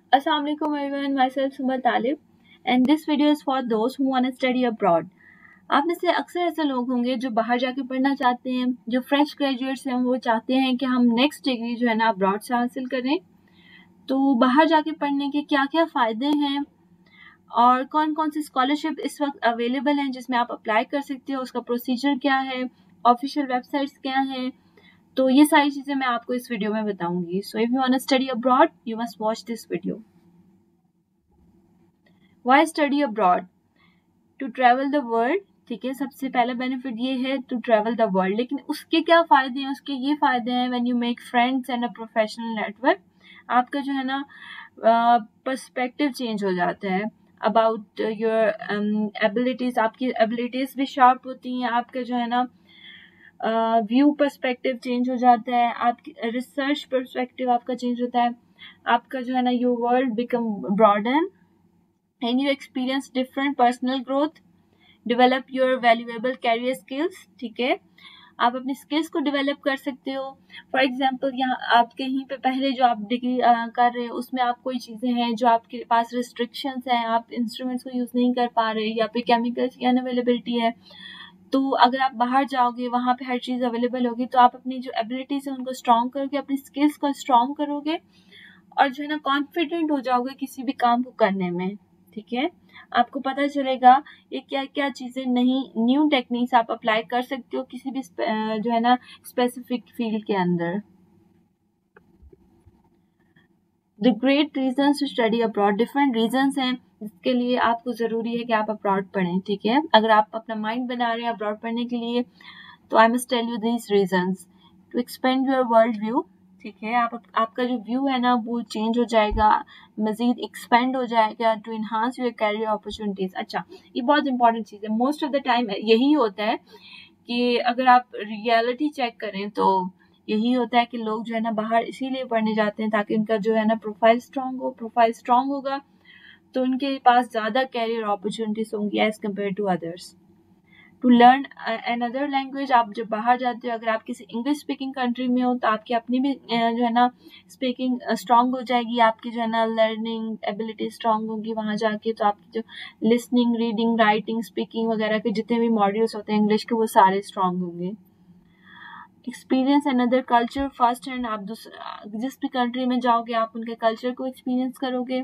Assalamualaikum everyone, myself Sumar Talib and this video is for those who want to study abroad. आप में से अक्सर ऐसे लोग होंगे जो बाहर जाके पढ़ना चाहते हैं, जो फ्रेश ग्रेजुएट्स हैं वो चाहते हैं कि हम नेक्स्ट डिग्री जो है ना अब्रॉड से हासिल करें। तो बाहर जाके पढ़ने के क्या क्या फ़ायदे हैं और कौन कौन सी स्कॉलरशिप इस वक्त अवेलेबल हैं जिसमें आप अप्लाई कर सकते हो, उसका प्रोसीजर क्या है, ऑफिशियल वेबसाइट्स क्या हैं, तो ये सारी चीज़ें मैं आपको इस वीडियो में बताऊंगी। So if you want to study abroad you must watch this video. Why study abroad? To travel the world. ठीक है, सबसे पहला बेनिफिट ये है टू ट्रैवल द वर्ल्ड। लेकिन उसके क्या फ़ायदे हैं? उसके ये फ़ायदे हैं when you make friends and a professional network. आपका जो है ना पर्सपेक्टिव चेंज हो जाता है अबाउट योर एबिलिटीज़। आपकी एबिलिटीज़ भी शार्प होती हैं। आपका जो है ना व्यू पर्सपेक्टिव चेंज हो जाता है। आपकी रिसर्च पर्सपेक्टिव आपका चेंज होता है। आपका जो है ना your world become broaden and you experience different personal growth, develop your valuable career skills। ठीक है, आप अपनी स्किल्स को डेवलप कर सकते हो। फॉर एग्जांपल यहाँ आप कहीं पे पहले जो आप डिग्री कर रहे हो उसमें आप कोई चीज़ें हैं जो आपके पास रिस्ट्रिक्शंस हैं, आप इंस्ट्रूमेंट्स को यूज़ नहीं कर पा रहे या फिर केमिकल्स की अनअवेलेबिलिटी है। तो अगर आप बाहर जाओगे वहाँ पे हर चीज़ अवेलेबल होगी तो आप अपनी जो एबिलिटीज़ है उनको स्ट्रॉन्ग करोगे, अपनी स्किल्स को स्ट्रॉन्ग करोगे और जो है ना कॉन्फिडेंट हो जाओगे किसी भी काम को करने में। ठीक है, आपको पता चलेगा ये क्या क्या चीज़ें न्यू टेक्निक्स आप अप्लाई कर सकते हो किसी भी जो है ना स्पेसिफिक फील्ड के अंदर। The great reasons to study abroad. Different reasons हैं जिसके लिए आपको ज़रूरी है कि आप अब्रॉड पढ़ें। ठीक है, अगर आप अपना माइंड बना रहे हैं अब्रॉड पढ़ने के लिए तो I must tell you these reasons. To expand your world view. ठीक है, आपका जो व्यू है ना वो चेंज हो जाएगा, मजीद एक्सपेंड हो जाएगा। To enhance your career opportunities. अच्छा, ये बहुत इंपॉर्टेंट चीज़ है। मोस्ट ऑफ द टाइम यही होता है कि अगर आप रियलिटी चेक करें तो यही होता है कि लोग जो है ना बाहर इसीलिए पढ़ने जाते हैं ताकि उनका जो है ना प्रोफाइल स्ट्रांग हो। प्रोफाइल स्ट्रांग होगा तो उनके पास ज़्यादा कैरियर अपॉर्चुनिटीज होंगी as compare to others. To learn another language. आप जब बाहर जाते हो, अगर आप किसी इंग्लिश स्पीकिंग कंट्री में हो तो आपकी अपनी भी जो है ना स्पीकिंग स्ट्रांग हो जाएगी। आपकी जो है ना लर्निंग एबिलिटी स्ट्रांग होगी वहाँ जाके। तो आपकी जो लिसनिंग, रीडिंग, राइटिंग, स्पीकिंग वगैरह के जितने भी मॉड्यूल्स होते हैं इंग्लिश के वो सारे स्ट्रांग होंगे। Experience another culture first hand. आप जिस भी कंट्री में जाओगे आप उनके कल्चर को एक्सपीरियंस करोगे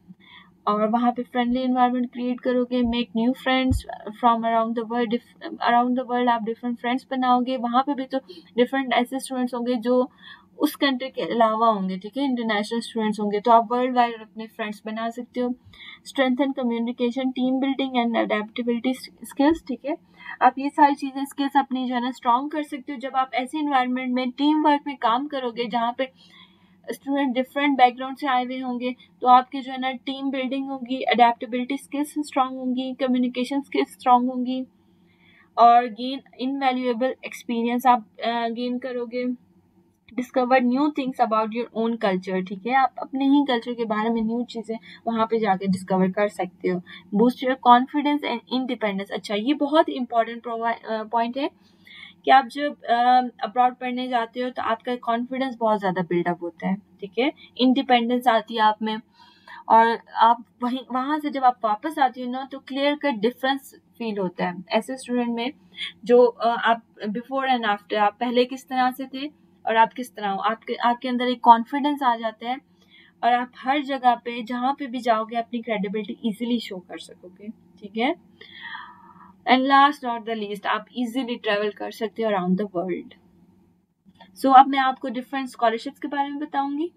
और वहाँ पे फ्रेंडली इन्वायरमेंट क्रिएट करोगे। Make new friends from around the world. Around the world आप डिफरेंट फ्रेंड्स बनाओगे। वहाँ पे भी तो डिफरेंट ऐसे स्टूडेंट्स होंगे जो उस कंट्री के अलावा होंगे। ठीक है, इंटरनेशनल स्टूडेंट्स होंगे तो आप वर्ल्ड वाइड अपने फ्रेंड्स बना सकते हो। Strengthen communication, team building and adaptability skills. ठीक है, आप ये सारी चीज़ें स्किल्स अपनी जो है ना स्ट्रॉन्ग कर सकते हो जब आप ऐसे इन्वायरमेंट में टीम वर्क में काम करोगे जहाँ पे स्टूडेंट डिफरेंट बैकग्राउंड से आए हुए होंगे। तो आपकी जो है ना टीम बिल्डिंग होगी, अडेप्टेबिलिटी स्किल्स स्ट्रांग होंगी, कम्युनिकेशन स्किल्स स्ट्रांग होंगी और गेन इनवैल्यूएबल एक्सपीरियंस आप गेन करोगे। Discover new things about your own culture. ठीक है, आप अपने ही कल्चर के बारे में न्यू चीज़ें वहाँ पे जाके डिस्कवर कर सकते हो। Boost your confidence and independence. अच्छा, ये बहुत इंपॉर्टेंट पॉइंट है कि आप जब अब्रॉड पढ़ने जाते हो तो आपका कॉन्फिडेंस बहुत ज़्यादा बिल्डअप होता है। ठीक है, इंडिपेंडेंस आती है आप में और आप वहाँ से जब आप वापस आती हो ना तो क्लियर कट डिफरेंस फील होता है ऐसे स्टूडेंट में जो आप बिफोर एंड आफ्टर, आप पहले किस तरह से थे और आप किस तरह हो। आपके अंदर एक कॉन्फिडेंस आ जाता है और आप हर जगह पे जहाँ पे भी जाओगे अपनी क्रेडिबिलिटी इजीली शो कर सकोगे। ठीक है, and last not the least, आप इजीली ट्रेवल कर सकते हो अराउंड द वर्ल्ड। सो अब मैं आपको डिफरेंट स्कॉलरशिप्स के बारे में बताऊंगी।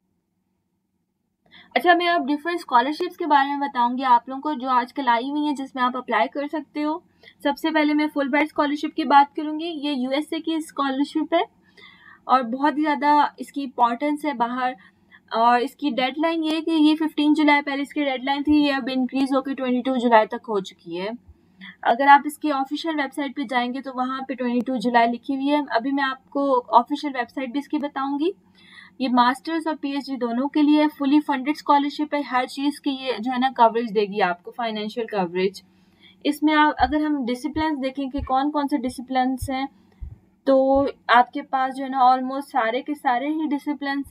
अच्छा, मैं अब डिफरेंट स्कॉलरशिप्स के बारे में बताऊंगी आप लोगों को जो आजकल आई हुई हैं जिसमें आप अप्लाई कर सकते हो। सबसे पहले मैं फुल ब्राइट स्कॉलरशिप की बात करूंगी। ये यूएसए की स्कॉलरशिप है और बहुत ही ज़्यादा इसकी इम्पोर्टेंस है बाहर। और इसकी डेडलाइन ये है कि ये 15 जुलाई पहले इसकी डेडलाइन थी, ये अब इंक्रीज होकर 22 जुलाई तक हो चुकी है। अगर आप इसकी ऑफिशियल वेबसाइट पे जाएंगे तो वहाँ पे 22 जुलाई लिखी हुई है। अभी मैं आपको ऑफिशियल वेबसाइट भी इसकी बताऊंगी। ये मास्टर्स और पीएचडी दोनों के लिए फुली फंडेड स्कॉलरशिप है। हर चीज़ की ये जो है ना कवरेज देगी आपको, फाइनेंशियल कवरेज। इसमें आप अगर हम डिसिप्लिन देखें कि कौन कौन से डिसिप्लिन हैं तो आपके पास जो है ना ऑलमोस्ट सारे के सारे ही डिसिप्लिन हैं।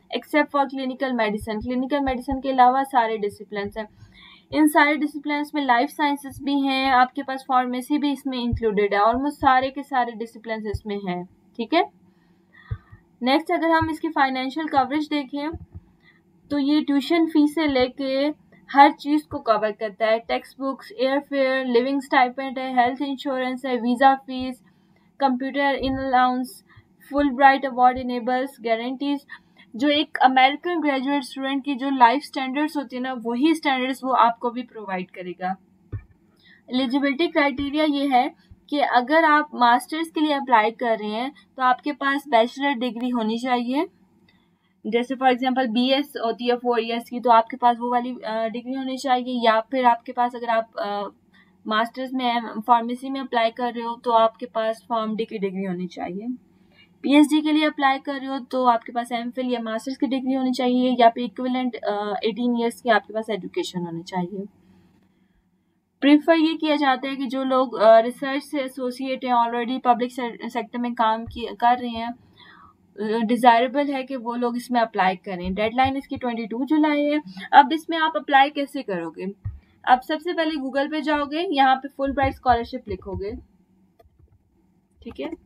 Except for clinical medicine. Clinical medicine के अलावा सारे डिसिप्लिन हैं। इन सारे डिसिप्लिन में लाइफ साइंसेस भी हैं, आपके पास फार्मेसी भी इसमें इंक्लूडेड है, ऑलमोस्ट सारे के सारे डिसिप्लिन इसमें हैं। ठीक है, नेक्स्ट अगर हम इसकी फाइनेंशियल कवरेज देखें तो ये ट्यूशन फीस से लेके हर चीज को कवर करता है। Text books, air fare, living stipend है, हेल्थ इंश्योरेंस है, visa fees, computer in allowance, Fulbright award enables, guarantees. जो एक अमेरिकन ग्रेजुएट स्टूडेंट की जो लाइफ स्टैंडर्ड्स होती है ना, वही स्टैंडर्ड्स वो आपको भी प्रोवाइड करेगा। एलिजिबिलिटी क्राइटेरिया ये है कि अगर आप मास्टर्स के लिए अप्लाई कर रहे हैं तो आपके पास बैचलर डिग्री होनी चाहिए। जैसे फॉर एग्जांपल बीएस होती है 4 इयर्स की, तो आपके पास वो वाली डिग्री होनी चाहिए। या फिर आपके पास अगर आप मास्टर्स में फार्मेसी में अप्लाई कर रहे हो तो आपके पास फार्मडी की डिग्री होनी चाहिए। पीएचडी के लिए अप्लाई कर रहे हो तो आपके पास एमफिल या मास्टर्स की डिग्री होनी चाहिए, या फिर इक्विवेलेंट 18 इयर्स की आपके पास एजुकेशन होनी चाहिए। प्रीफर ये किया जाता है कि जो लोग रिसर्च से एसोसिएट हैं, ऑलरेडी पब्लिक सेक्टर में काम कर रहे हैं, डिजायरेबल है कि वो लोग इसमें अप्लाई करें। डेडलाइन इसकी 22 जुलाई है। अब इसमें आप अप्लाई कैसे करोगे? आप सबसे पहले गूगल पे जाओगे, यहाँ पे फुल ब्राइट स्कॉलरशिप लिखोगे। ठीक है,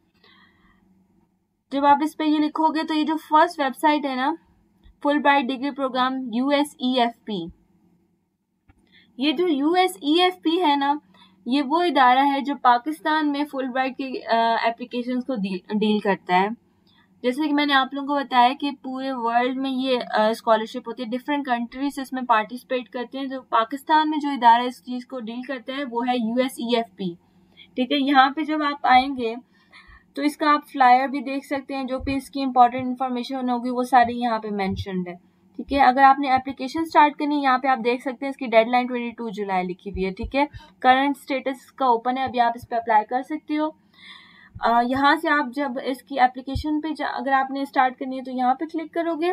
जब आप इस पे ये लिखोगे तो ये जो फर्स्ट वेबसाइट है ना, Fulbright degree programme USEFP, ये जो USEFP है ना, ये वो इदारा है जो पाकिस्तान में फुल ब्राइट के एप्लीकेशंस को डील करता है। जैसे कि मैंने आप लोगों को बताया कि पूरे वर्ल्ड में ये स्कॉलरशिप होती है, डिफरेंट कंट्रीज इसमें पार्टिसिपेट करते हैं। तो पाकिस्तान में जो इदारा इस चीज को डील करता है वो है USEFP। ठीक है, यहाँ पे जब आप आएंगे तो इसका आप फ्लायर भी देख सकते हैं, जो भी इसकी इंपॉर्टेंट इन्फॉर्मेशन होगी वो सारी यहाँ पे मेंशन्ड है। ठीक है, अगर आपने एप्लीकेशन स्टार्ट करनी है, यहाँ पे आप देख सकते हैं इसकी डेडलाइन 22 जुलाई लिखी हुई है। ठीक है, करंट स्टेटस इसका ओपन है, अभी आप इस पे अप्लाई कर सकते हो। यहाँ से आप जब इसकी एप्लीकेशन पे अगर आपने स्टार्ट करनी है तो यहाँ पे क्लिक करोगे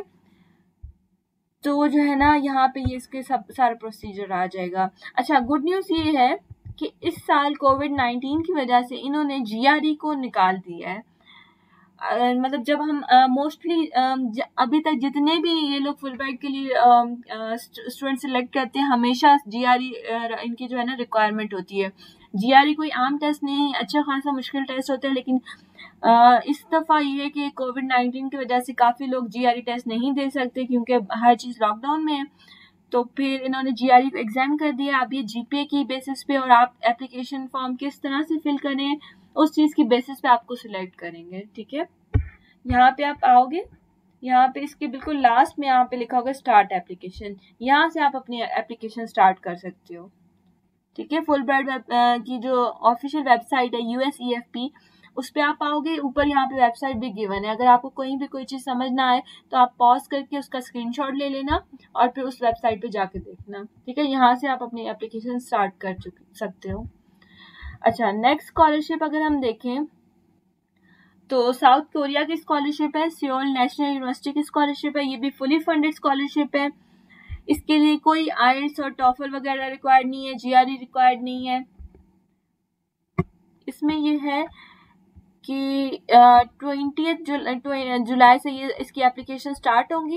तो जो है ना, यहाँ पे ये इसके सब सारा प्रोसीजर आ जाएगा। अच्छा, गुड न्यूज ये है कि इस साल कोविड-19 की वजह से इन्होंने GRE को निकाल दिया है। मतलब जब हम मोस्टली अभी तक जितने भी ये लोग फुल ब्राइट के लिए स्टूडेंट सिलेक्ट करते हैं, हमेशा GRE इनकी जो है ना रिक्वायरमेंट होती है। GRE कोई आम टेस्ट नहीं, अच्छा खासा मुश्किल टेस्ट होता है, लेकिन इस दफा ये है कि कोविड-19 की वजह से काफी लोग GRE टेस्ट नहीं दे सकते क्योंकि हर चीज लॉकडाउन में है। तो फिर इन्होंने GRE को एग्जाम कर दिया। अब ये GPA की बेसिस पे और आप एप्लीकेशन फॉर्म किस तरह से फिल करें उस चीज की बेसिस पे आपको सिलेक्ट करेंगे। ठीक है, यहाँ पे आप आओगे, यहाँ पे इसके बिल्कुल लास्ट में यहाँ पे लिखा होगा स्टार्ट एप्लीकेशन, यहाँ से आप अपनी एप्लीकेशन स्टार्ट कर सकते हो। ठीक है, फुल ब्राइट की जो ऑफिशियल वेबसाइट है USEFP, उस पे आप आओगे, ऊपर यहाँ पे वेबसाइट भी गिवन है। अगर आपको कहीं भी कोई चीज समझ ना आए तो आप पॉज करके उसका स्क्रीनशॉट ले लेना और फिर उस वेबसाइट पे जाके देखना। ठीक है, यहाँ से आप अपनी एप्लीकेशन स्टार्ट कर सकते हो। अच्छा, नेक्स्ट स्कॉलरशिप अगर हम देखें तो साउथ कोरिया की स्कॉलरशिप है, सियोल नेशनल यूनिवर्सिटी की स्कॉलरशिप है। ये भी फुली फंडेड स्कॉलरशिप है। इसके लिए कोई आइल्स और टॉफल वगैरह रिक्वायर्ड नहीं है, GRE रिक्वायर्ड नहीं है। इसमें ये है कि 20 जुलाई से ये इसकी एप्लीकेशन स्टार्ट होंगी।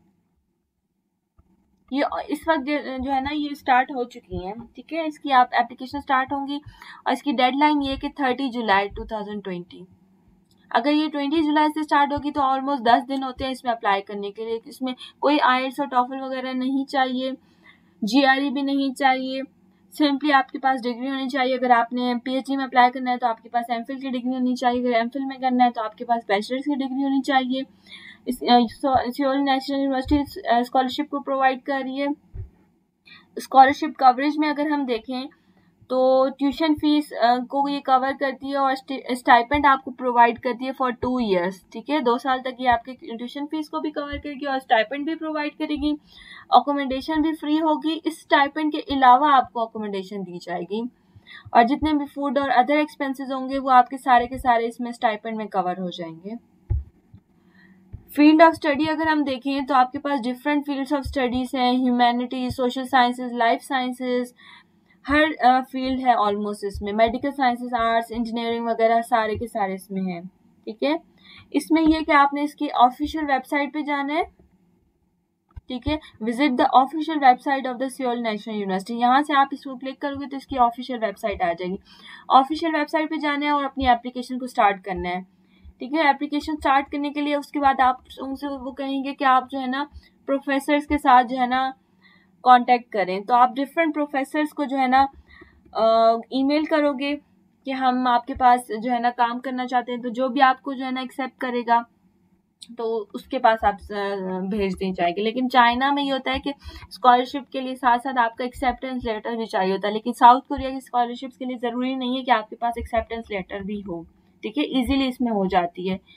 ये इस वक्त जो है ना, ये स्टार्ट हो चुकी हैं। ठीक है, इसकी आप एप्लीकेशन स्टार्ट होंगी और इसकी डेडलाइन ये कि 30 जुलाई 2020। अगर ये 20 जुलाई से स्टार्ट होगी तो ऑलमोस्ट 10 दिन होते हैं इसमें अप्लाई करने के लिए। इसमें कोई आइल्स और टॉफल वगैरह नहीं चाहिए, GRE भी नहीं चाहिए, सिंपली आपके पास डिग्री होनी चाहिए। अगर आपने PhD में अप्लाई करना है तो आपके पास एमफिल की डिग्री होनी चाहिए, अगर एमफिल में करना है तो आपके पास बैचलर्स की डिग्री होनी चाहिए। सियोल नेशनल यूनिवर्सिटी स्कॉलरशिप को प्रोवाइड कर रही है। स्कॉलरशिप कवरेज में अगर हम देखें तो ट्यूशन फीस को ये कवर करती है और स्टाइपेंड आपको प्रोवाइड करती है फॉर 2 इयर्स। ठीक है, 2 साल तक ये आपके ट्यूशन फीस को भी कवर करेगी और स्टाइपेंड भी प्रोवाइड करेगी। अकोमोडेशन भी फ्री होगी। इस स्टाइपेंड के अलावा आपको अकोमोडेशन दी जाएगी और जितने भी फूड और अदर एक्सपेंसेस होंगे वो आपके सारे के सारे इसमें स्टाइपेंड में कवर हो जाएंगे। फील्ड ऑफ स्टडी अगर हम देखें तो आपके पास डिफरेंट फील्ड्स ऑफ स्टडीज हैं, humanities, social sciences, life sciences, हर फील्ड है ऑलमोस्ट इसमें। मेडिकल साइंसेज, आर्ट्स, इंजीनियरिंग वगैरह सारे के सारे इसमें हैं। ठीक है, इसमें ये कि आपने इसकी ऑफिशियल वेबसाइट पे जाना है, ठीक है। Visit the official website of the Seoul national university, यहाँ से आप इसको क्लिक करोगे तो इसकी ऑफिशियल वेबसाइट आ जाएगी। ऑफिशियल वेबसाइट पे जाना है और अपनी एप्लीकेशन को स्टार्ट करना है, ठीक है। एप्लीकेशन स्टार्ट करने के लिए उसके बाद आप उनसे वो कहेंगे कि आप जो है ना प्रोफेसर्स के साथ जो है ना कांटेक्ट करें, तो आप डिफरेंट प्रोफेसर्स को जो है ना ईमेल करोगे कि हम आपके पास जो है ना काम करना चाहते हैं, तो जो भी आपको जो है ना एक्सेप्ट करेगा तो उसके पास आप भेज दी जाएगी। लेकिन चाइना में ये होता है कि स्कॉलरशिप के लिए साथ साथ आपका एक्सेप्टेंस लेटर भी चाहिए होता है, लेकिन साउथ कोरिया की स्कॉलरशिप के लिए ज़रूरी नहीं है कि आपके पास एक्सेप्टेंस लेटर भी हो, ठीक है, इजीली इसमें हो जाती है।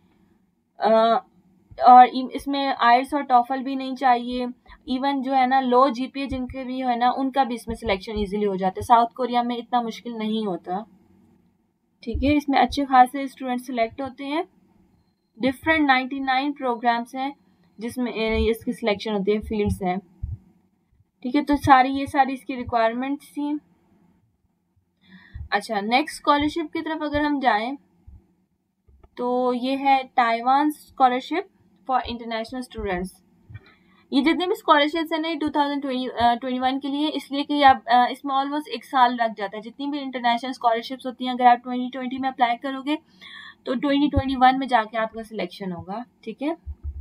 और इसमें आइल्स और टॉफल भी नहीं चाहिए, इवन जो है ना लो जीपीए जिनके भी है ना उनका भी इसमें सिलेक्शन इजीली हो जाता है। साउथ कोरिया में इतना मुश्किल नहीं होता, ठीक है। इसमें अच्छे खासे स्टूडेंट सिलेक्ट होते हैं। डिफरेंट 99 प्रोग्राम्स हैं जिसमें इसकी सिलेक्शन होती है, फील्ड्स हैं, ठीक है। तो ये सारी इसकी रिक्वायरमेंट्स थी। अच्छा, नेक्स्ट स्कॉलरशिप की तरफ अगर हम जाएं तो ये है Taiwan scholarship for international students. ये जितने भी स्कॉलरशिप्स है ना 2021 के लिए, इसलिए कि आप इसमें ऑलमोस्ट 1 साल लग जाता है। जितनी भी इंटरनेशनल स्कॉलरशिप्स होती हैं, अगर आप 2020 में अप्लाई करोगे तो 2021 में जाके आपका सिलेक्शन होगा, ठीक है।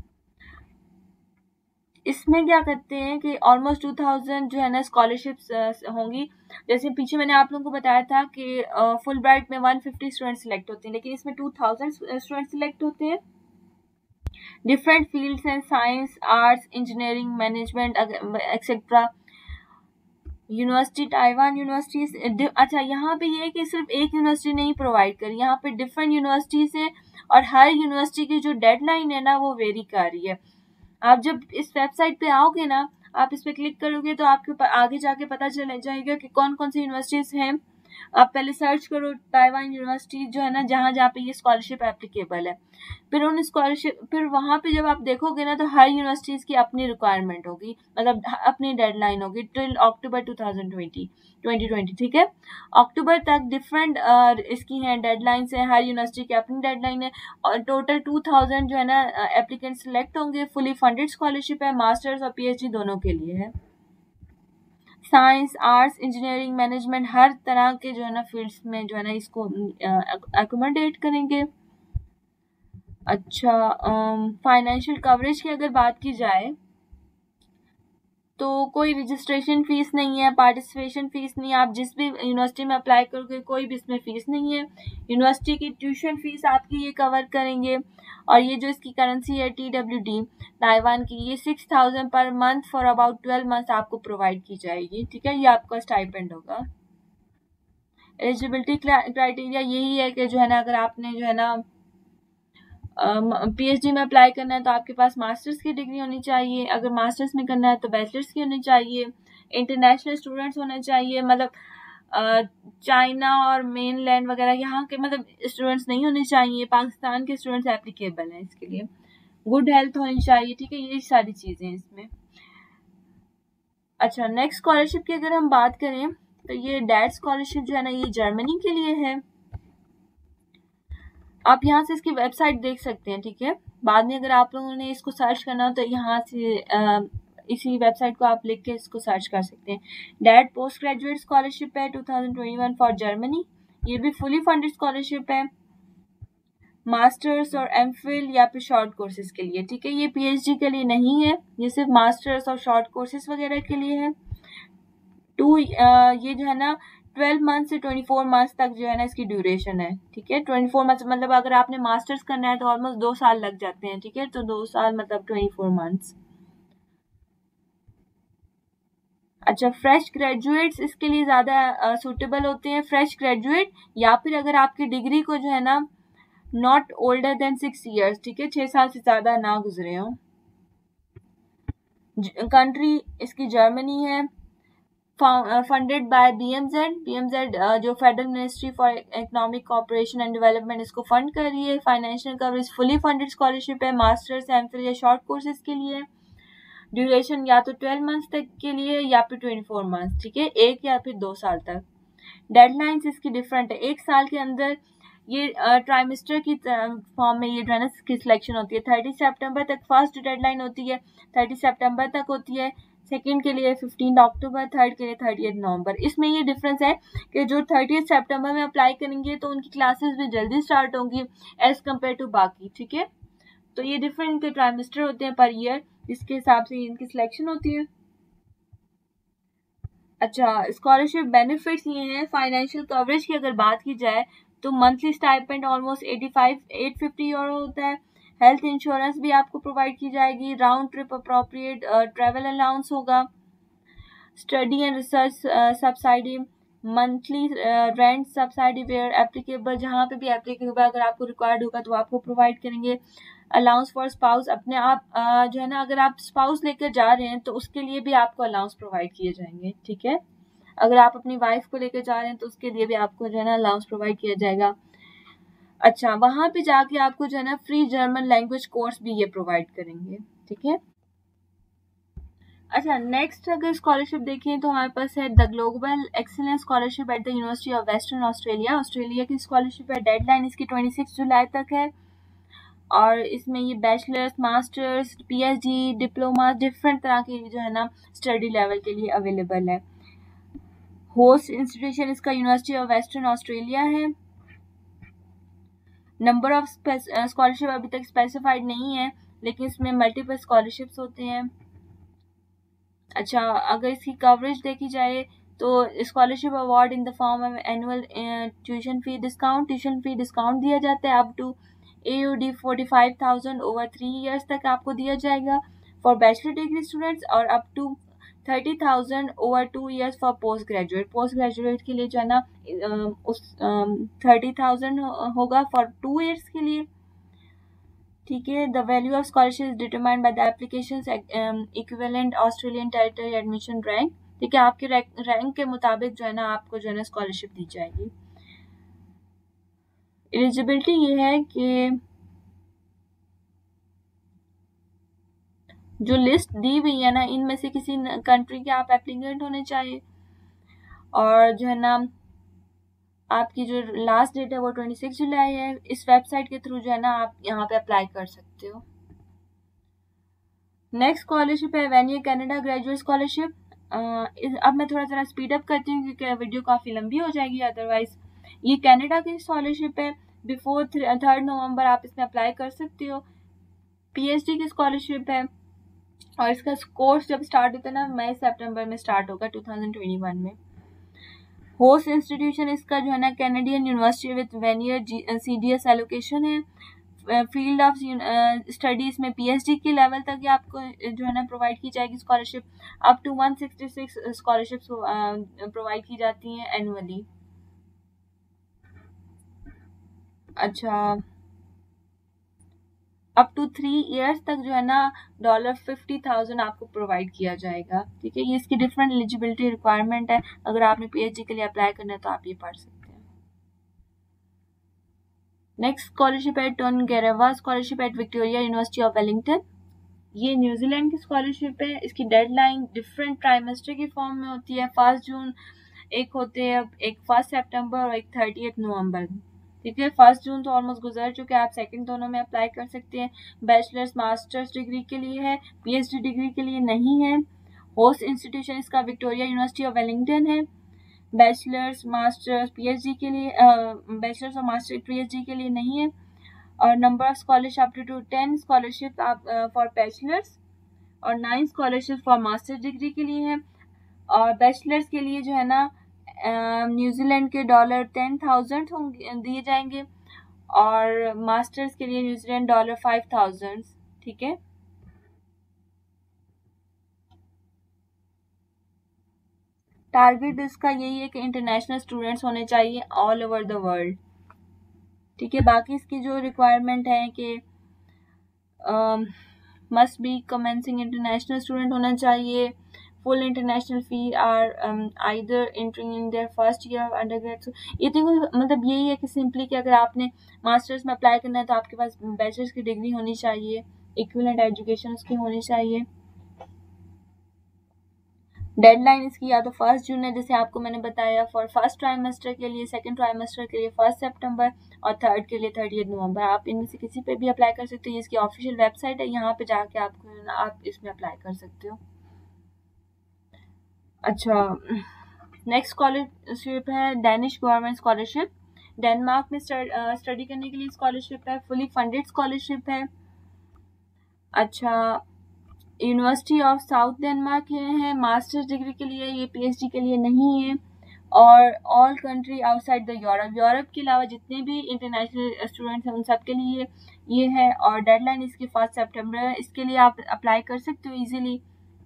इसमें क्या करते हैं कि ऑलमोस्ट 2000 जो है ना स्कॉलरशिप्स होंगी। जैसे पीछे मैंने आप लोगों को बताया था कि फुल ब्राइट में 150 स्टूडेंट सिलेक्ट होते हैं, लेकिन इसमें 2000 स्टूडेंट सिलेक्ट होते हैं। डिफरेंट फील्ड्स हैं, science, arts, engineering, management etcetera. University, Taiwan universities. अच्छा, यहाँ पे ये है कि सिर्फ एक यूनिवर्सिटी नहीं प्रोवाइड करी, यहाँ पे डिफरेंट यूनिवर्सिटीज हैं और हर यूनिवर्सिटी की जो डेडलाइन है ना वो वेरी कर रही है। आप जब इस वेबसाइट पे आओगे ना, आप इस पे क्लिक करोगे तो आपके आगे जाके पता चल जाएगा कि कौन कौन सी यूनिवर्सिटीज हैं। आप पहले सर्च करो ताइवान यूनिवर्सिटी जो है ना, जहाँ पे ये स्कॉलरशिप एप्लीकेबल है। फिर वहां पे जब आप देखोगे ना तो हर यूनिवर्सिटीज की अपनी रिक्वायरमेंट होगी, मतलब अपनी डेडलाइन होगी टिल अक्टूबर 2020, ठीक है। अक्टूबर तक डिफरेंट इसकी हैं डेडलाइंस हैं, हर यूनिवर्सिटी की अपनी डेडलाइन है। और टोटल 2000 जो है ना एप्लीकेंट सिलेक्ट होंगे। फुली फंडेड स्कॉलरशिप है, मास्टर्स और पीएचडी दोनों के लिए है। साइंस, आर्ट्स, इंजीनियरिंग, मैनेजमेंट, हर तरह के जो है ना फील्ड्स में जो है ना इसको अकोमोडेट करेंगे। अच्छा, फाइनेंशियल कवरेज की अगर बात की जाए तो कोई रजिस्ट्रेशन फीस नहीं है, पार्टिसिपेशन फीस नहीं है। आप जिस भी यूनिवर्सिटी में अप्लाई करोगे कोई भी इसमें फीस नहीं है। यूनिवर्सिटी की ट्यूशन फीस आपकी ये कवर करेंगे। और ये जो इसकी करेंसी है TWD ताइवान की, ये 6000 पर मंथ फॉर अबाउट 12 मंथ आपको प्रोवाइड की जाएगी, ठीक है। ये आपका स्टाइपेंड होगा। एलिजिबिलिटी क्राइटेरिया यही है कि जो है ना अगर आपने जो है ना पीएचडी में अप्लाई करना है तो आपके पास मास्टर्स की डिग्री होनी चाहिए। अगर मास्टर्स में करना है तो बैचलर्स की होनी चाहिए। इंटरनेशनल स्टूडेंट्स होने चाहिए, मतलब चाइना और मेन लैंड वगैरह यहाँ के मतलब स्टूडेंट्स नहीं होने चाहिए। पाकिस्तान के स्टूडेंट्स एप्लीकेबल हैं इसके लिए। गुड हेल्थ होनी चाहिए, ठीक है। ये सारी चीजें हैं इसमें। अच्छा, नेक्स्ट स्कॉलरशिप की अगर हम बात करें तो ये डैड स्कॉलरशिप जो है ना ये जर्मनी के लिए है। आप यहाँ से इसकी वेबसाइट देख सकते हैं, ठीक है। बाद में अगर आप लोगों ने इसको सर्च करना हो तो यहाँ से इसी वेबसाइट को आप लिख के इसको सर्च कर सकते हैं। डैड पोस्ट ग्रेजुएट स्कॉलरशिप है 2021 फॉर जर्मनी। ये भी फुली फंडेड स्कॉलरशिप है, मास्टर्स और एमफिल या फिर शॉर्ट कोर्सेज के लिए, ठीक है। ये पीएचडी के लिए नहीं है, ये सिर्फ मास्टर्स और शॉर्ट कोर्सेज वगैरह के लिए है। ये जो है ना 12 मंथ से 24 मंथ तक जो है ना इसकी ड्यूरेशन है, ठीक है। 24 मंथ मतलब अगर आपने मास्टर्स करना है तो ऑलमोस्ट 2 साल लग जाते हैं, ठीक है। तो 2 साल मतलब 24 मंथ्स। अच्छा, फ्रेश ग्रेजुएट्स इसके लिए ज़्यादा सूटेबल होते हैं। फ्रेश ग्रेजुएट या फिर अगर आपकी डिग्री को जो है ना नॉट ओल्डर देन 6 ईयर्स, ठीक है, 6 साल से ज़्यादा ना गुजरे हो। कंट्री इसकी जर्मनी है। फंडेड बाय BMZ जो federal ministry for economic cooperation and development इसको फंड कर रही है। Financial coverage fully funded scholarship है, मास्टर्स, एमफिल या शॉर्ट कोर्सेज के लिए। ड्यूरेशन या तो 12 मंथ्स तक के लिए या फिर 24 मंथ्स, ठीक है, 1 या फिर 2 साल तक। डेडलाइंस इसकी डिफरेंट है, 1 साल के अंदर ये ट्राइमेस्टर की फॉर्म में ये जो है ना इसकी सिलेक्शन होती है। 30 सितंबर तक फर्स्ट डेडलाइन होती है, 30 सितंबर तक होती है। सेकंड के लिए 15 अक्टूबर, थर्ड के लिए 30 नवंबर। इसमें ये डिफरेंस है कि जो 30 सितंबर में अप्लाई करेंगे तो उनकी क्लासेस भी जल्दी स्टार्ट होंगी एज कम्पेयर टू बाकी, ठीक है। तो ये डिफरेंट इनके ट्राइमेस्टर होते हैं पर ईयर, जिसके हिसाब से इनकी सिलेक्शन होती है। अच्छा, स्कॉलरशिप बेनिफिट्स ये हैं। फाइनेंशियल कवरेज की अगर बात की जाए तो मंथली स्टाइपेंड ऑलमोस्ट 850 यूरो होता है। हेल्थ इंश्योरेंस भी आपको प्रोवाइड की जाएगी। Round trip appropriate travel allowance होगा। Study and research subsidy, monthly rent subsidy where applicable, जहाँ पे भी एप्लीकेबल अगर आपको रिक्वायर्ड होगा तो आपको प्रोवाइड करेंगे। अलाउंस फॉर स्पाउस, अपने आप जो है ना अगर आप स्पाउस लेकर जा रहे हैं तो उसके लिए भी आपको अलाउंस प्रोवाइड किए जाएंगे, ठीक है। अगर आप अपनी वाइफ को लेकर जा रहे हैं तो उसके लिए भी आपको जो है ना अलाउंस प्रोवाइड किया जाएगा। अच्छा, वहां पे जाके आपको जो है ना फ्री जर्मन लैंग्वेज कोर्स भी ये प्रोवाइड करेंगे, ठीक है। अच्छा, नेक्स्ट अगर स्कॉलरशिप देखें तो हमारे पास है the global excellence scholarship at the university of Western Australia. Australia की स्कॉलरशिप है, डेडलाइन इसकी 26 जुलाई तक है और इसमें ये bachelors, masters, PhD, diploma, different तरह के जो है ना स्टडी लेवल के लिए अवेलेबल है। होस्ट इंस्टीट्यूशन इसका यूनिवर्सिटी ऑफ वेस्टर्न ऑस्ट्रेलिया है। नंबर ऑफ स्कॉलरशिप अभी तक स्पेसिफाइड नहीं है, लेकिन इसमें मल्टीपल स्कॉलरशिप्स होते हैं। अच्छा, अगर इसकी कवरेज देखी जाए तो scholarship award in the form of annual tuition fee discount दिया जाता है up to AUD 45,000 over 3 years तक आपको दिया जाएगा फॉर बैचलर डिग्री स्टूडेंट्स और up to 30,000 over 2 years for postgraduate के लिए जो है ना उस 30,000 होगा फॉर 2 years के लिए, ठीक है। The value of scholarship is determined by the application equivalent Australian territory admission rank, ठीक है। आपके रैंक के मुताबिक जो है ना आपको जो है ना स्कॉलरशिप दी जाएगी। एलिजिबिलिटी ये है कि जो लिस्ट दी हुई है ना इनमें से किसी कंट्री के आप एप्लीकेंट होने चाहिए और जो है ना आपकी जो लास्ट डेट है वो 26 जुलाई है। इस वेबसाइट के थ्रू जो है ना आप यहाँ पे अप्लाई कर सकते हो। नेक्स्ट स्कॉलरशिप है वेनियर कनाडा ग्रेजुएट स्कॉलरशिप। अब मैं थोड़ा सा स्पीड अप करती हूँ क्योंकि वीडियो काफ़ी लंबी हो जाएगी अदरवाइज। ये कनाडा की स्कॉलरशिप है, बिफोर 3 नवंबर आप इसमें अप्लाई कर सकते हो। पीएचडी की स्कॉलरशिप है और इसका कोर्स जब स्टार्ट होता है ना मई सितंबर में स्टार्ट होगा 2021 में। होस्ट इंस्टीट्यूशन इसका जो है ना Canadian university with Vanier CDS allocation है। फील्ड ऑफ स्टडीज में पीएचडी के लेवल तक ही आपको जो है ना प्रोवाइड की जाएगी scholarship. Up to 166 scholarships provide की जाती हैं एनुअली। अच्छा, अप टू 3 years तक जो है ना $50,000 आपको प्रोवाइड किया जाएगा, ठीक है। ये इसकी डिफरेंट एलिजिबिलिटी रिक्वायरमेंट है। अगर आपने पीएचडी के लिए अप्लाई करना है तो आप ये पढ़ सकते हैं। नेक्स्ट स्कॉलरशिप है Tongarewa scholarship at Victoria university of Wellington. ये न्यूजीलैंड की स्कॉलरशिप है। इसकी डेडलाइन डिफरेंट ट्राइमेस्टर की फॉर्म में होती है। 1 जून एक होते हैं, एक 1 सितंबर और एक 30 नवंबर, ठीक है। 1 जून तो ऑलमोस्ट गुजर चुके हैं, आप सेकंड दोनों में अप्लाई कर सकते हैं। बैचलर्स मास्टर्स डिग्री के लिए है, पीएचडी डिग्री के लिए नहीं है। होस्ट इंस्टीट्यूशन इसका विक्टोरिया यूनिवर्सिटी ऑफ वेलिंगटन है। बैचलर्स मास्टर्स पीएचडी के लिए बैचलर्स और मास्टर पीएचडी के लिए नहीं है। और number of scholarship up to 10 scholarship आप फॉर बैचलर्स और 9 स्कॉलरशिप फॉर मास्टर डिग्री के लिए है। और बैचलर्स के लिए जो है ना न्यूजीलैंड के $10,000 होंगे दिए जाएंगे और मास्टर्स के लिए न्यूजीलैंड $5,000, ठीक है। टारगेट इसका यही है कि इंटरनेशनल स्टूडेंट्स होने चाहिए ऑल ओवर द वर्ल्ड, ठीक है। बाकी इसकी जो रिक्वायरमेंट है कि must be commencing international student होना चाहिए। Full international fee are either entering in their first year of undergrad. ये तो मतलब यही है कि सिंपली कि अगर आपने मास्टर्स में अप्लाई करना है तो आपके पास बैचलर्स की डिग्री होनी चाहिए, इक्विवेलेंट एजुकेशन उसकी होनी चाहिए। डेडलाइन इसकी या तो 1 जून है, जैसे आपको मैंने बताया, फॉर फर्स्ट ट्राइमेस्टर के लिए, सेकंड ट्राइमेस्टर के लिए 1 सितंबर और थर्ड के लिए 30 नवंबर। आप इनमें से किसी पे भी अप्लाई कर सकते हो। ये इसकी ऑफिशियल वेबसाइट है, यहाँ पे जाके आप इसमें अप्लाई कर सकते हो। अच्छा, नेक्स्ट स्कॉलरशिप है डेनिश गवर्नमेंट स्कॉलरशिप। डेनमार्क में स्टडी करने के लिए स्कॉलरशिप है, फुली फंडेड स्कॉलरशिप है। अच्छा, यूनिवर्सिटी ऑफ साउथ डेनमार्क है, मास्टर्स डिग्री के लिए, ये पीएचडी के लिए नहीं है। और all country outside the Europe, Europe के अलावा जितने भी इंटरनेशनल स्टूडेंट्स हैं उन सब के लिए ये है। और डेडलाइन इसकी 1 सितंबर है। इसके लिए आप अप्लाई कर सकते हो इजीली।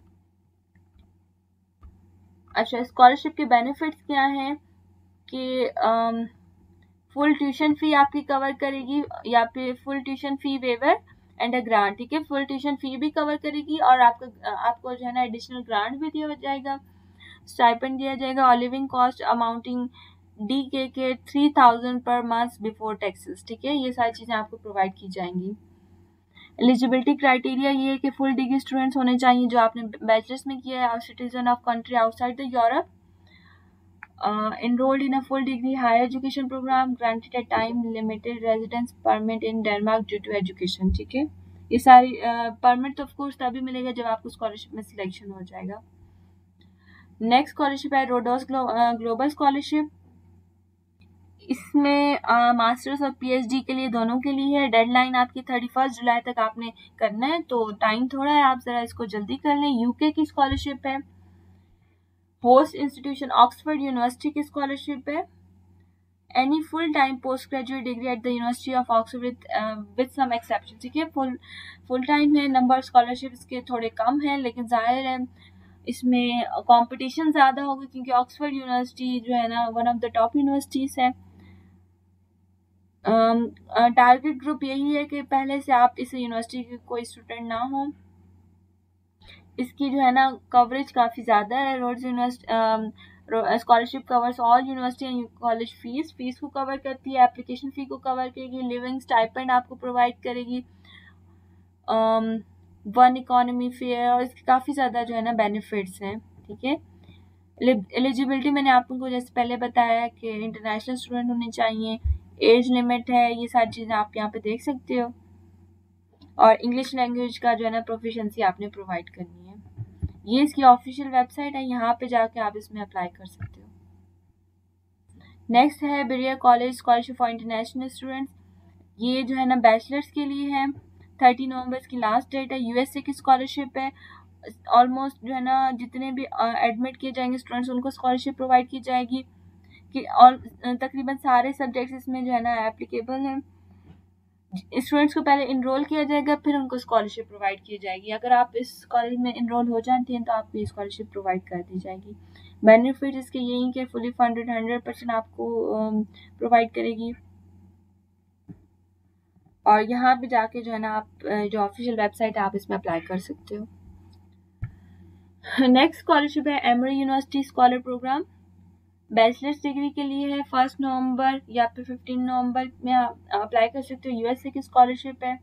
अच्छा, स्कॉलरशिप के बेनिफिट्स क्या हैं कि फुल ट्यूशन फी आपकी कवर करेगी, या फिर full tuition fee waiver and a grant. ठीक है, फुल ट्यूशन फी भी कवर करेगी और आपको जो है ना एडिशनल ग्रांट भी दिया जाएगा, स्टाइपेंड दिया जाएगा। और living cost amounting DKK 3000 per month before taxes. ठीक है, ये सारी चीज़ें आपको प्रोवाइड की जाएंगी। एलिजिबिलिटी क्राइटेरिया ये है कि फुल डिग्री स्टूडेंट्स होने चाहिए जो आपने बैचलर्स में किया है, और citizen of country outside the Europe, enrolled in a full degree higher education program, granted a time limited residence permit in Denmark due to education। ठीक है, ये सारी परमिट तो ऑफकोर्स तभी मिलेगा जब आपको स्कॉलरशिप में सिलेक्शन हो जाएगा। नेक्स्ट स्कॉलरशिप है रोडोस ग्लोबल स्कॉलरशिप। इसमें मास्टर्स और पीएचडी के लिए दोनों के लिए है। डेडलाइन आपकी 31 जुलाई तक आपने करना है, तो टाइम थोड़ा है, आप जरा इसको जल्दी कर लें। यूके की स्कॉलरशिप है। होस्ट इंस्टीट्यूशन ऑक्सफोर्ड यूनिवर्सिटी की स्कॉलरशिप है। Any full time postgraduate degree at the university of Oxford with some exception. ठीक है, फुल टाइम है। नंबर स्कॉलरशिप इसके थोड़े कम है, लेकिन जाहिर है इसमें कंपटीशन ज़्यादा होगा क्योंकि ऑक्सफोर्ड यूनिवर्सिटी जो है ना one of the top universities है। टारगेट ग्रुप यही है कि पहले से आप इस यूनिवर्सिटी के कोई स्टूडेंट ना हो। इसकी जो है ना कवरेज काफ़ी ज़्यादा है। Rhodes university scholarship covers all university and college fees को कवर करती है, एप्लीकेशन फ़ी को कवर करेगी, लिविंग स्टाइपेंड आपको प्रोवाइड करेगी, वन इकोनॉमी फेयर, और इसके काफ़ी ज़्यादा जो है ना बेनिफिट्स हैं। ठीक है, एलिजिबिलिटी मैंने आपको जैसे पहले बताया कि इंटरनेशनल स्टूडेंट होने चाहिए, एज लिमिट है, ये सारी चीज़ें आप यहाँ पे देख सकते हो। और इंग्लिश लैंग्वेज का जो है ना प्रोफिशिएंसी आपने प्रोवाइड करनी है। ये इसकी ऑफिशियल वेबसाइट है, यहाँ पे जाके आप इसमें अप्लाई कर सकते हो। नेक्स्ट है Berea college scholarship for international students. ये जो है ना बैचलर्स के लिए है। 30 नवंबर की लास्ट डेट है। यूएसए की स्कॉलरशिप है। ऑलमोस्ट जो है ना जितने भी एडमिट किए जाएंगे स्टूडेंट्स उनको स्कॉलरशिप प्रोवाइड की जाएगी कि और तकरीबन सारे सब्जेक्ट्स इसमें जो है ना एप्लीकेबल हैं। स्टूडेंट्स को पहले इनरोल किया जाएगा, फिर उनको स्कॉलरशिप प्रोवाइड की जाएगी। अगर आप इस कॉलेज में इनरोल हो जाते हैं तो आपको स्कॉलरशिप प्रोवाइड कर दी जाएगी। बेनिफिट इसके यही कि फुली फंडेड 100% आपको प्रोवाइड करेगी। और यहाँ पे जाके जो है ना आप जो ऑफिशियल वेबसाइट है आप इसमें अप्लाई कर सकते हो। नेक्स्ट स्कॉलरशिप है Emory university scholar programme. Bachelors degree के लिए है। 1 नवंबर या फिर 15 नवंबर में आप अप्लाई कर सकते हो। यूएसए की स्कॉलरशिप है।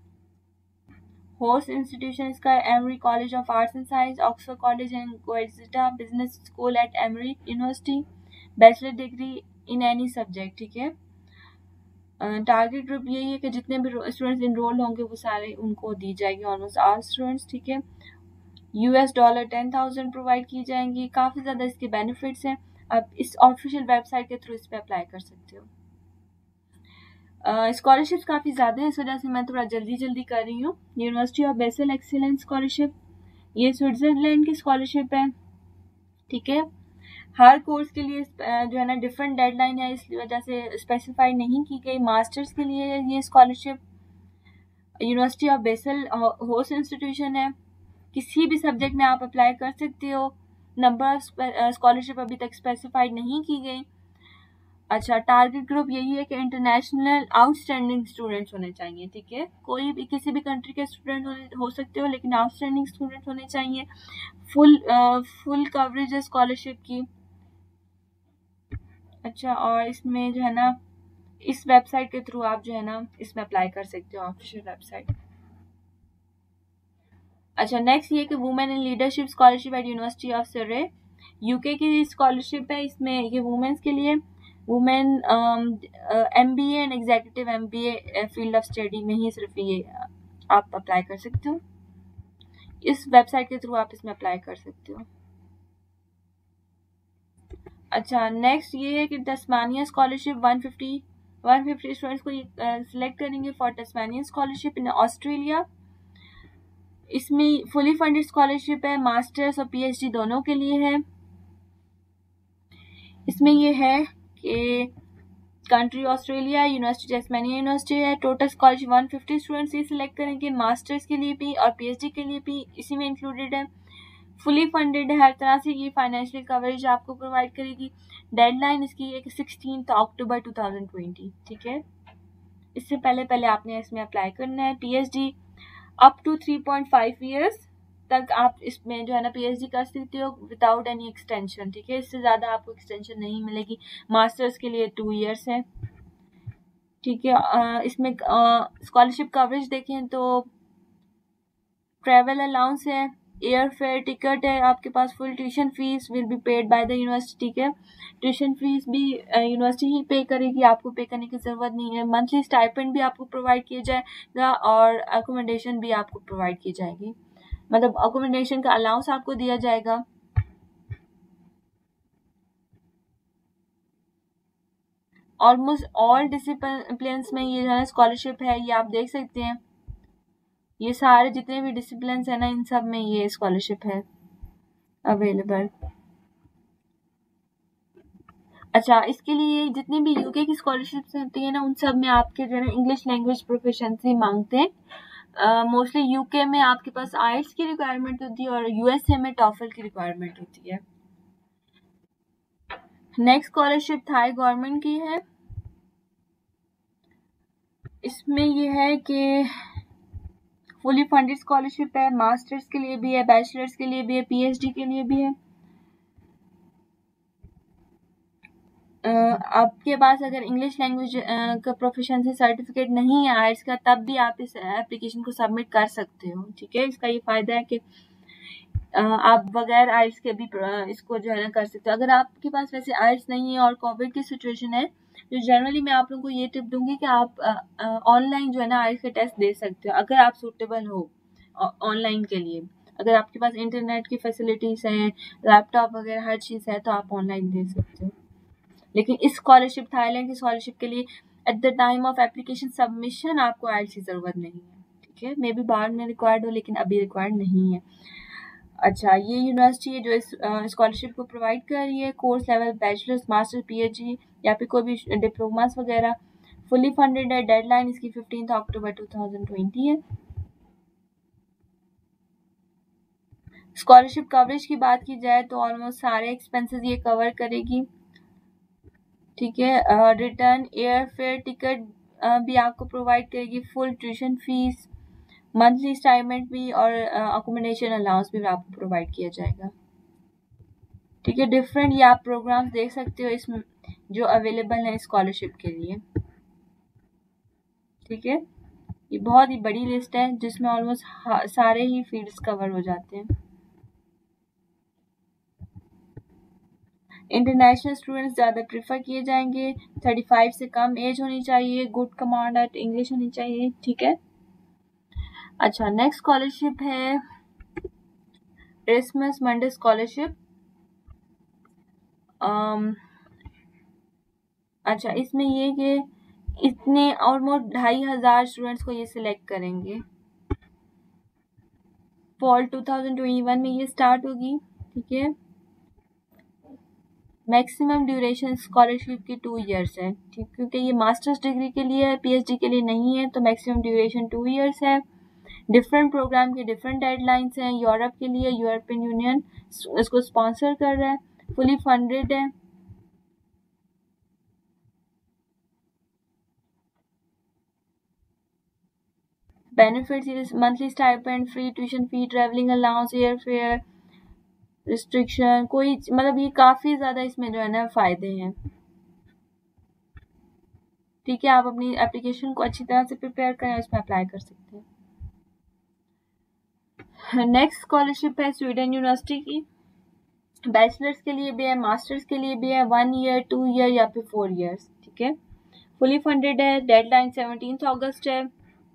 होस्ट इंस्टीट्यूशन इसका Emory college of arts and science, Oxford college and गोएट्ज़ा business school at Emory university. Bachelor degree in any subject. ठीक है, टारगेट ग्रुप यही है कि जितने भी स्टूडेंट्स इनरोल होंगे वो सारे उनको दी जाएगी, ऑलमोस्ट ऑल स्टूडेंट्स। ठीक है, $10 10,000 प्रोवाइड की जाएंगी। काफ़ी ज़्यादा इसके बेनिफिट्स हैं। आप इस ऑफिशियल वेबसाइट के थ्रू इस पर अप्लाई कर सकते हो। स्कॉलरशिप्स काफ़ी ज़्यादा है, इस वजह से मैं थोड़ा जल्दी कर रही हूँ। University of Basel excellence scholarship, ये स्विट्ज़रलैंड की स्कॉलरशिप है। ठीक है, हर कोर्स के लिए जो है ना डिफरेंट डेडलाइन है, इस वजह से स्पेसिफाई नहीं की गई। मास्टर्स के लिए ये scholarship university of Basel host institution है। किसी भी सब्जेक्ट में आप अप्लाई कर सकते हो। नंबर ऑफ स्कॉलरशिप अभी तक स्पेसिफाइड नहीं की गई। अच्छा, टारगेट ग्रुप यही है कि इंटरनेशनल आउटस्टैंडिंग स्टूडेंट्स होने चाहिए। ठीक है, कोई भी किसी भी कंट्री के स्टूडेंट हो सकते हो, लेकिन आउटस्टैंडिंग स्टूडेंट होने चाहिए। फुल कवरेज है स्कॉलरशिप की। अच्छा, और इसमें जो है ना इस वेबसाइट के थ्रू आप जो है ना इसमें अप्लाई कर सकते हो, ऑफिशियल वेबसाइट। अच्छा, नेक्स्ट ये कि women in leadership scholarship at university of Surrey, UK की स्कॉलरशिप है। इसमें ये वुमेन्स के लिए, women MBA and executive MBA field of study में ही सिर्फ ये आप अप्लाई कर सकते हो। इस वेबसाइट के थ्रू आप इसमें अप्लाई कर सकते हो। अच्छा, नेक्स्ट ये है कि तस्मानिया स्कॉलरशिप 150 स्टूडेंट्स को सिलेक्ट करेंगे for Tasmania scholarship in Australia. इसमें फुली फंडेड स्कॉलरशिप है, मास्टर्स और PhD दोनों के लिए है। इसमें ये है कि country Australia, university Tasmania university है। टोटल स्कॉलरशिप 150 स्टूडेंट्स ही सिलेक्ट करेंगे, मास्टर्स के लिए भी और PhD के लिए भी इसी में इंक्लूडेड है। फुली फंडेड है, हर तरह से ये फाइनेंशियल कवरेज आपको प्रोवाइड करेगी। डेडलाइन इसकी है कि 16 अक्टूबर 2020, ठीक है। इससे पहले आपने इसमें अप्लाई करना है। PhD अप टू 3.5 ईयर्स तक आप इसमें जो है ना PhD कर सकते हो विदाउट एनी एक्सटेंशन, ठीक है। इससे ज़्यादा आपको एक्सटेंशन नहीं मिलेगी। मास्टर्स के लिए 2 ईयर्स है, ठीक है। इसमें स्कॉलरशिप कवरेज देखें तो ट्रैवल अलाउंस है, एयर फेयर टिकट है आपके पास, full tuition fees will be paid by the university, ठीक है। ट्यूशन फीस भी यूनिवर्सिटी ही पे करेगी, आपको पे करने की ज़रूरत नहीं है। मंथली स्टाइपेंड भी आपको प्रोवाइड किया जाएगा और अकोमोडेशन भी आपको प्रोवाइड की जाएगी, मतलब अकोमोडेशन का अलाउंस आपको दिया जाएगा। ऑलमोस्ट ऑल डिसिप्लिन्स में ये जो है स्कॉलरशिप है, ये आप देख सकते हैं। ये सारे जितने भी डिसिप्लिन्स है ना, इन सब में ये स्कॉलरशिप है अवेलेबल। अच्छा, इसके लिए जितनी भी यूके की स्कॉलरशिप्स होती है ना, उन सब में आपके जो है इंग्लिश लैंग्वेज प्रोफिशिएंसी मांगते हैं। मोस्टली यूके में आपके पास आइल्स की रिक्वायरमेंट होती है और USA में टॉफल की रिक्वायरमेंट होती है। नेक्स्ट स्कॉलरशिप थाई गवर्नमेंट की है। इसमें ये है कि फुली फंडेड स्कॉलरशिप है, मास्टर्स के लिए भी है, बैचलर्स के लिए भी है, PhD के लिए भी है। आपके पास अगर इंग्लिश लैंग्वेज का प्रोफिशिएंसी सर्टिफिकेट नहीं है आइल्स का, तब भी आप इस एप्लीकेशन को सबमिट कर सकते हो, ठीक है। इसका ये फायदा है कि आप बगैर आइल्स के भी इसको जो है ना कर सकते हो। अगर आपके पास वैसे आइल्स नहीं है और कोविड की सिचुएशन है, तो जनरली मैं आप लोगों को ये टिप दूंगी कि आप ऑनलाइन जो है ना आइल्स के टेस्ट दे सकते हो, अगर आप सूटेबल हो ऑनलाइन के लिए। अगर आपके पास इंटरनेट की फैसिलिटीज हैं, लैपटॉप वगैरह हर चीज़ है, तो आप ऑनलाइन दे सकते हो। लेकिन इस स्कॉलरशिप, थाईलैंड की स्कॉलरशिप के लिए at the time of application submission आपको आइल्स की ज़रूरत नहीं है, ठीक है। मे बी बाद में रिक्वायर्ड हो, लेकिन अभी रिक्वायर्ड नहीं है। अच्छा, ये यूनिवर्सिटी है जो इस स्कॉलरशिप को प्रोवाइड कर रही है। Course level bachelors, master, PhD या फिर कोई भी डिप्लोमास वगैरह। फुली फंडेड है। डेडलाइन इसकी 15 अक्टूबर 2020 है। स्कॉलरशिप कवरेज की बात की जाए तो ऑलमोस्ट सारे एक्सपेंसेस ये कवर करेगी, ठीक है। रिटर्न एयर फेयर टिकट भी आपको प्रोवाइड करेगी, full tuition fees, monthly stipend भी और अकोमोडेशन अलाउंस भी आपको प्रोवाइड किया जाएगा, ठीक है। डिफरेंट ये आप प्रोग्राम्स देख सकते हो इसमें जो अवेलेबल हैं स्कॉलरशिप के लिए, ठीक है। ये बहुत ही बड़ी लिस्ट है जिसमें ऑलमोस्ट सारे ही फील्ड्स कवर हो जाते हैं। इंटरनेशनल स्टूडेंट्स ज़्यादा प्रेफर किए जाएंगे। 35 से कम एज होनी चाहिए, गुड कमांड एट इंग्लिश होनी चाहिए, ठीक है। अच्छा, नेक्स्ट स्कॉलरशिप है एरास्मस मंडे स्कॉलरशिप। अच्छा, इसमें ये कि इतने ऑलमोस्ट 2500 स्टूडेंट्स को ये सिलेक्ट करेंगे। फॉल 2021 में ये स्टार्ट होगी, ठीक है। मैक्सिमम ड्यूरेशन स्कॉलरशिप की 2 ईयर्स है, ठीक, क्योंकि ये मास्टर्स डिग्री के लिए है, PhD के लिए नहीं है, तो मैक्सिमम ड्यूरेशन 2 ईयर्स है। डिफरेंट प्रोग्राम के डिफरेंट डेडलाइंस हैं। यूरोप के लिए यूरोपियन यूनियन इसको स्पॉन्सर कर रहा है। फुली फंडेड है। Benefits monthly stipend, free tuition fee, travelling allowance, air fare, restriction कोई, मतलब ये काफ़ी ज़्यादा इसमें जो है ना फ़ायदे हैं, ठीक है। आप अपनी एप्लीकेशन को अच्छी तरह से प्रिपेयर करें, इसमें अप्लाई कर सकते हैं। नेक्स्ट स्कॉलरशिप है स्वीडन यूनिवर्सिटी की, बैचलर्स के लिए भी है, मास्टर्स के लिए भी है, 1 ईयर, 2 ईयर या फिर 4 ईयर्स, ठीक है। फुली फंडेड है, डेडलाइन 17 अगस्त है।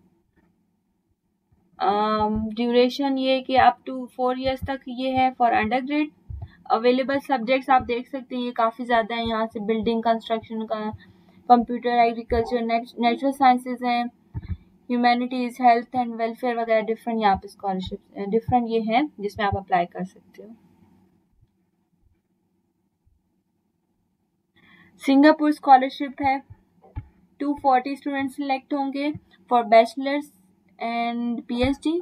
ड्यूरेशन ये कि अप टू 4 ईयर्स तक ये है for undergrad. Available subjects आप देख सकते हैं, ये काफ़ी ज़्यादा है, यहाँ से बिल्डिंग कंस्ट्रक्शन का, कंप्यूटर, एग्रीकल्चर, नेचुरल साइंसेज हैं, ह्यूमैनिटीज, हेल्थ एंड वेलफेयर वगैरह, डिफरेंट यहाँ पे स्कॉलरशिप डिफरेंट ये हैं जिसमें आप अप्लाई कर सकते हो। सिंगापुर स्कॉलरशिप है, 240 स्टूडेंट सिलेक्ट होंगे for bachelors and PhD.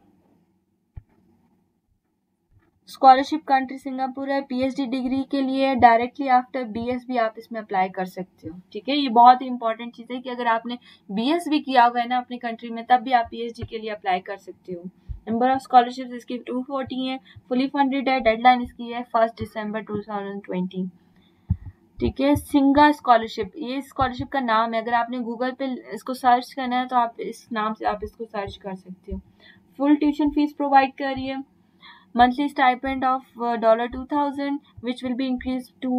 Scholarship country Singapore है। पीएचडी डिग्री के लिए डायरेक्टली आफ्टर बीएस भी आप इसमें अप्लाई कर सकते हो, ठीक है। ये बहुत ही इंपॉर्टेंट चीज़ है कि अगर आपने बीएस भी किया हुआ है ना अपनी कंट्री में, तब भी आप पीएचडी के लिए अप्लाई कर सकते हो। नंबर ऑफ स्कॉलरशिप इसकी 240 है, फुली फंडेड है, डेडलाइन इसकी है 1 दिसंबर 2020, ठीक है। सिंगा स्कॉलरशिप, ये स्कॉलरशिप का नाम है, अगर आपने गूगल पे इसको सर्च करना है तो आप इस नाम से आप इसको सर्च कर सकते हो। फुल ट्यूशन फीस प्रोवाइड कर रही है, monthly stipend of $2000 which will be increased to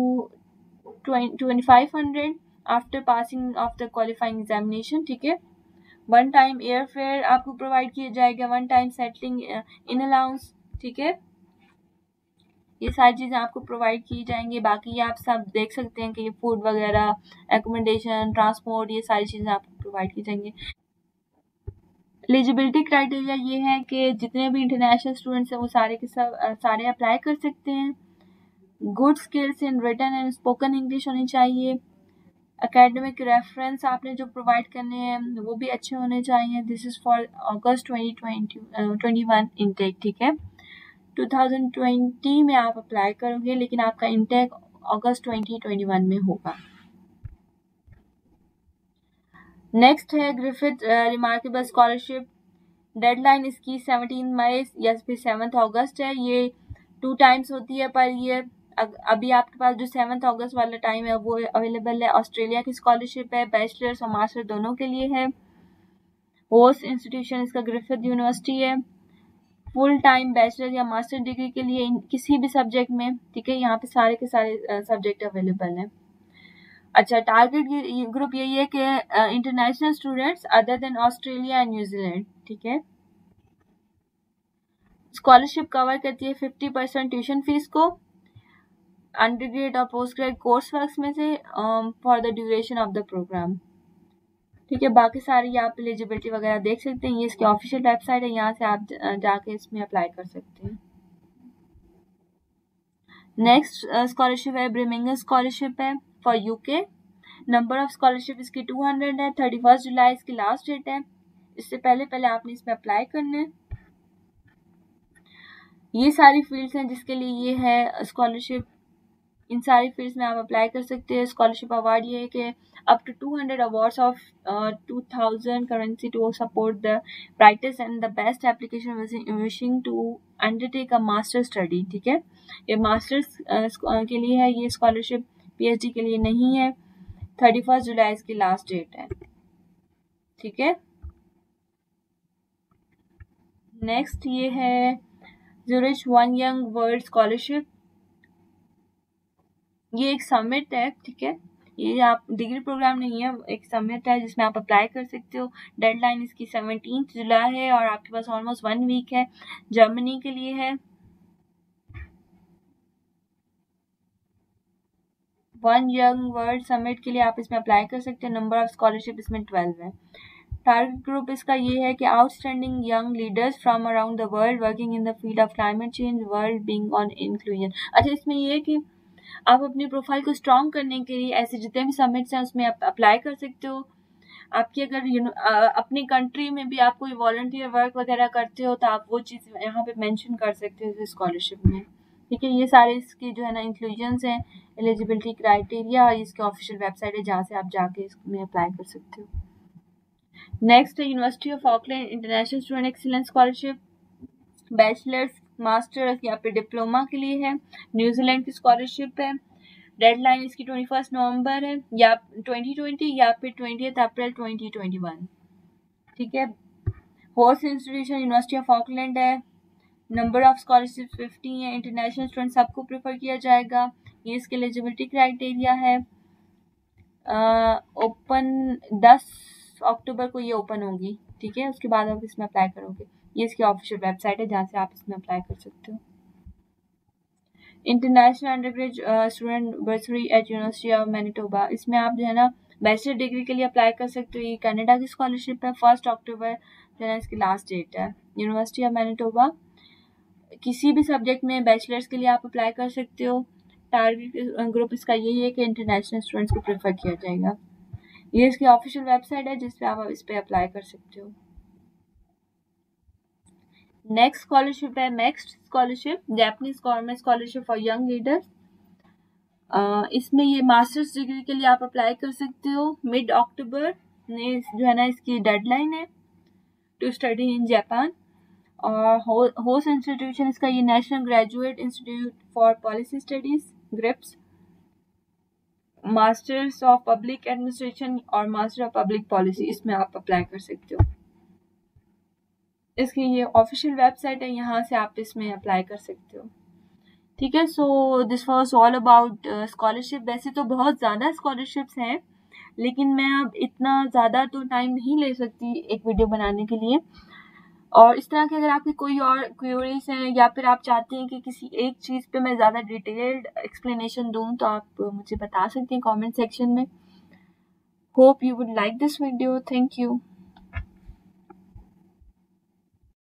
2500 after passing of the qualifying examination, ठीक है। वन टाइम एयर फेयर आपको प्रोवाइड किया जाएगा, one time settling in allowance, ठीक है। ये सारी चीज़ें आपको प्रोवाइड की जाएंगी। बाकी ये आप सब देख सकते हैं कि ये फूड वगैरह, एकोमोडेशन, ट्रांसपोर्ट, ये सारी चीज़ें आपको प्रोवाइड की जाएंगी। एलिजिबिलिटी क्राइटेरिया ये है कि जितने भी इंटरनेशनल स्टूडेंट्स हैं वो सारे के सब सारे अप्लाई कर सकते हैं। Good skills in written and spoken English होनी चाहिए। एकेडमिक रेफरेंस आपने जो प्रोवाइड करने हैं वो भी अच्छे होने चाहिए। This is for August 2021 intake, ठीक है। 2020 में आप अप्लाई करोगे लेकिन आपका इनटेक अगस्त 2021 में होगा। नेक्स्ट है ग्रिफिथ रिमार्केबल स्कॉलरशिप, डेडलाइन इसकी 17 मई या फिर 7 अगस्त है। ये 2 टाइम्स होती है पर ईयर। अभी आपके पास जो 7 अगस्त वाला टाइम है वो अवेलेबल है। ऑस्ट्रेलिया की स्कॉलरशिप है, बैचलर्स और मास्टर दोनों के लिए है। होस्ट इंस्टीट्यूशन इसका ग्रिफिथ यूनिवर्सिटी है। फुल टाइम बैचलर या मास्टर डिग्री के लिए किसी भी सब्जेक्ट में, ठीक है, यहाँ पे सारे के सारे सब्जेक्ट अवेलेबल हैं। अच्छा, टारगेट ग्रुप यही है कि international students other than Australia and New Zealand, ठीक है। स्कॉलरशिप कवर करती है 50% ट्यूशन फीस को अंडर ग्रेड और पोस्ट ग्रेड कोर्स वर्क में से for the duration of the program, ठीक है। बाकी सारी आप एलिजिबिलिटी वगैरह देख सकते हैं, ये इसकी ऑफिशियल वेबसाइट है, यहाँ से आप जाके इसमें अप्लाई कर सकते हैं। नेक्स्ट स्कॉलरशिप है ब्रिमिंगम स्कॉलरशिप है for UK. Number of scholarship इसकी 200 है। 31 जुलाई इसकी लास्ट डेट है। इससे पहले आपने इसमें अप्लाई करना है। ये सारी फील्ड्स हैं जिसके लिए ये है स्कॉलरशिप। इन सारी फील्ड्स में आप अप्लाई कर सकते हैं। स्कॉलरशिप अवार्ड ये है कि up to 200 awards of 2000 currency to support the brightest and the best application wishing to undertake a master study, ठीक है। ये मास्टर्स के लिए है ये स्कॉलरशिप, पीएचडी के लिए नहीं है। 31 जुलाई इसकी लास्ट डेट है, ठीक है। नेक्स्ट ये है Zurich one young world scholarship. ये एक समिट है, ठीक है। ये आप डिग्री प्रोग्राम नहीं है, एक समिट है जिसमें आप अप्लाई कर सकते हो। डेडलाइन इसकी 17 जुलाई है और आपके पास ऑलमोस्ट 1 वीक है। जर्मनी के लिए है। वन यंग वर्ल्ड समिट के लिए आप इसमें अप्लाई कर सकते हैं। नंबर ऑफ स्कॉलरशिप इसमें 12 है। टारगेट ग्रुप इसका ये है कि outstanding young leaders from around the world working in the field of climate change, world being on inclusion. अच्छा, इसमें ये है कि आप अपनी प्रोफाइल को स्ट्रॉन्ग करने के लिए ऐसे जितने भी समिट्स हैं उसमें आप अप्लाई कर सकते हो। आपकी अगर अपनी कंट्री में भी आप कोई वॉलंटियर वर्क वगैरह करते हो तो आप वो चीज़ यहाँ पे मेंशन कर सकते हो स्कॉलरशिप में, ठीक है। ये सारे इसके जो है ना इंक्लूजन्स हैं, एलिजिबिलिटी क्राइटेरिया, इसके ऑफिशियल वेबसाइट है जहाँ से आप जाके इसमें अप्लाई कर सकते हो। नेक्स्ट है university of Auckland international student excellence scholarship, bachelors, masters या फिर डिप्लोमा के लिए है। न्यूजीलैंड की स्कॉलरशिप है। डेडलाइन इसकी 21 नवंबर है या 2020 या फिर 20 अप्रैल 2021, ठीक है। Host institution university of Auckland है। नंबर ऑफ स्कॉलरशिप 50 है। इंटरनेशनल स्टूडेंट सबको प्रेफर किया जाएगा। ये इसके एलिजिबिलिटी क्राइटेरिया है। ओपन 10 अक्टूबर को ये ओपन होगी, ठीक है। उसके बाद आप इसमें अप्लाई करोगे। ये इसकी ऑफिशियल वेबसाइट है जहाँ से आप इसमें अप्लाई कर सकते हो। International undergraduate student bursary at university of Manitoba, इसमें आप जो है ना बैचलर डिग्री के लिए अप्लाई कर सकते हो। ये कनाडा की स्कॉलरशिप है। 1 अक्टूबर जो है इसकी लास्ट डेट है। यूनिवर्सिटी ऑफ मैनिटोबा, किसी भी सब्जेक्ट में बैचलर्स के लिए आप अप्लाई कर सकते हो। टारगेट ग्रुप इसका यही है कि इंटरनेशनल स्टूडेंट्स को प्रेफर किया जाएगा। ये इसकी ऑफिशियल वेबसाइट है जिस पे आप इस पे अप्लाई कर सकते हो। नेक्स्ट स्कॉलरशिप है next scholarship, Japanese government scholarship for young leaders. इसमें ये मास्टर्स डिग्री के लिए आप अप्लाई कर सकते हो। मिड अक्टूबर ने जो है ना इसकी डेडलाइन है टू स्टडी इन जापान। और होस्ट इंस्टीट्यूशन इसका ये national graduate institute for policy studies GRIPS, masters of public administration और मास्टर ऑफ पब्लिक पॉलिसी, इसमें आप अप्लाई कर सकते हो। इसकी ये ऑफिशियल वेबसाइट है, यहाँ से आप इसमें अप्लाई कर सकते हो, ठीक है। So this was all about scholarship. वैसे तो बहुत ज़्यादा स्कॉलरशिप्स हैं, लेकिन मैं अब इतना ज़्यादा तो टाइम नहीं ले सकती एक वीडियो बनाने के लिए। और इस तरह के अगर आपकी कोई और क्वेरीज हैं या फिर आप चाहते हैं कि किसी एक चीज़ पे मैं ज़्यादा डिटेल्ड एक्सप्लेनेशन दूँ, तो आप मुझे बता सकते हैं कमेंट सेक्शन में। Hope you would like this video. Thank you.